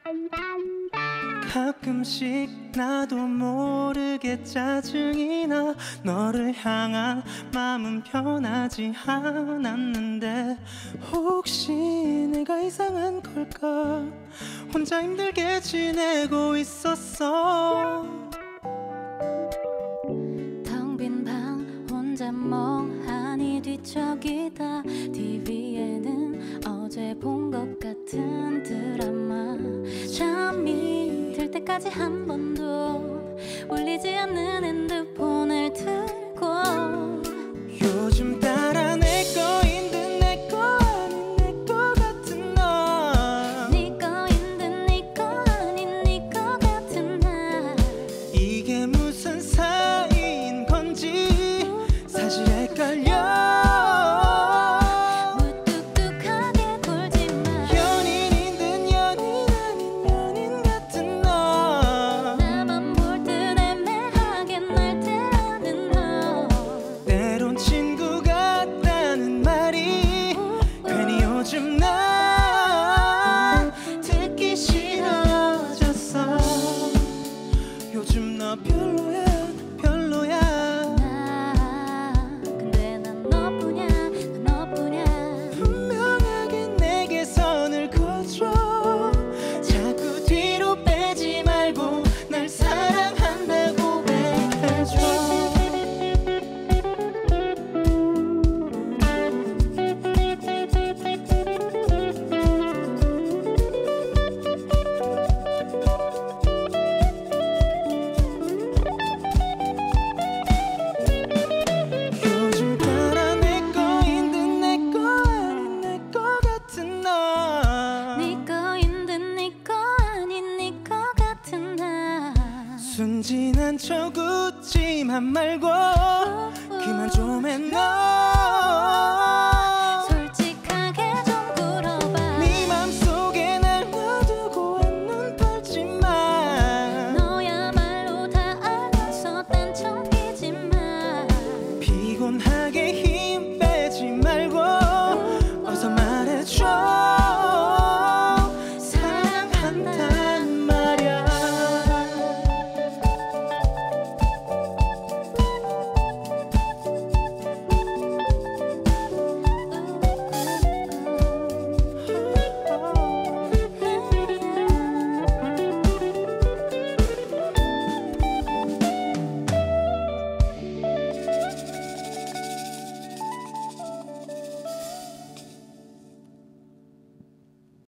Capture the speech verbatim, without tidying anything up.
가끔씩 나도 모르게 짜증이 나. 너를 향한 마음은 변하지 않았는데 혹시 내가 이상한 걸까? 혼자 힘들게 지내고 있었어. 텅 빈 방 혼자 멍하니 뒤척이다. 티비에는 어제 본 것 같은 드라마. 잠이 들 때까지 한 번도 울리지 않는 핸드폰을 들고 요즘 따라 내 거인 듯 내 거 아닌 내 거 같은 너. 네 거인 듯 네 거 아닌 네 거 같은 나. 이게 무슨 사이인 건지 사실 헷갈려. 요즘 나 듣기 싫어졌어. 요즘 너 별로야 별로야. 나 근데 난 너뿐이야 난 너뿐이야. 분명하게 내게 선을 그어줘. 자꾸 뒤로 빼지 말고 날 사랑한다고 고백해줘. 순진한 척 웃지만 말고 그만 좀 해. 너 솔직하게 좀 물어봐. 네 맘속에 날 놔두고 한눈 팔지 마. 너야말로 다 알면서 딴 척이지 마. 피곤하게